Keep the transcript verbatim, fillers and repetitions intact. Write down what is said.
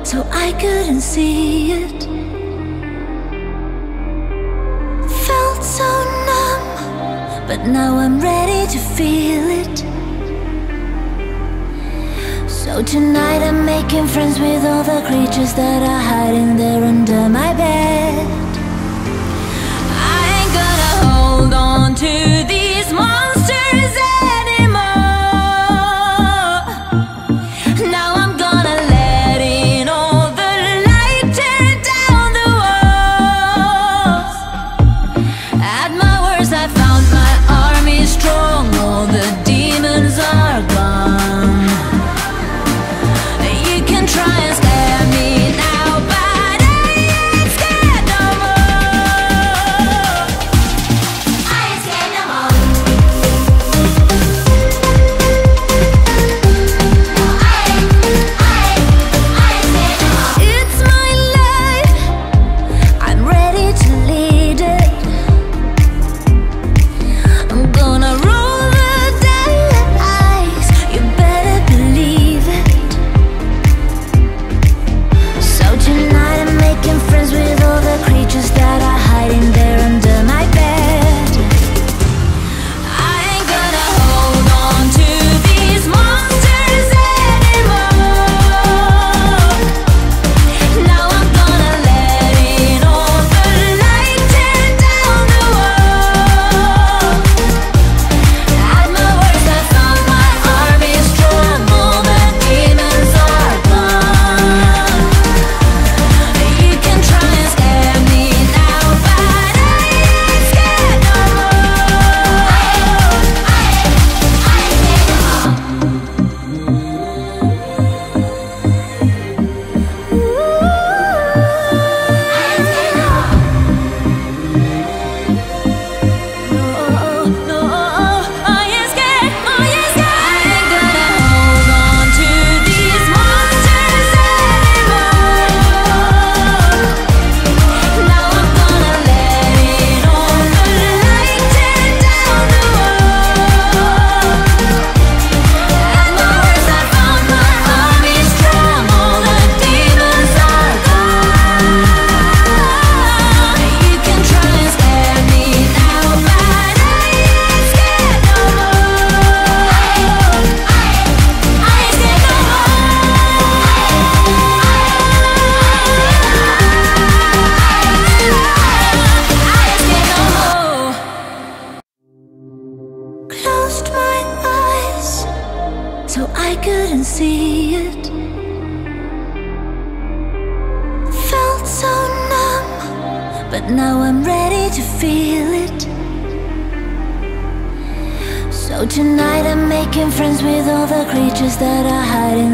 so I couldn't see it. Felt so numb, but now I'm ready to feel it. So tonight I'm making friends with all the creatures that are hiding there under my bed. I ain't gonna hold on to these monsters anymore. Now I'm gonna let in all the light, tear down the walls. At my worst I found my army strong, all the demons are gone. Try and scare me now, but I ain't scared no more. I ain't scared no more. No, I ain't, I ain't, I ain't scared no more. It's my life, I'm ready to lead it. I'm gonna roll the dice, you better believe it. Tonight I'm making friends with all the creatures that are hiding there under my bed. I ain't gonna hold on to these monsters anymore. Now I'm gonna let in all the light, tear down the walls. At my worst I found my army strong, all the demons are gone. You can try and scare me now, but I ain't scared no more. I ain't, I ain't, I ain't scared no more. I ain't gonna hold on to these monsters anymore. Now I'm gonna let in all the light, tear down the walls. At my worst I found my army strong, all the demons are gone. You can try and scare me now, but I ain't scared no more. I ain't, I ain't scared no more. Closed my eyes so I couldn't see it. Felt so numb, but now I'm ready to feel it. So tonight I'm making friends with all the creatures that are hiding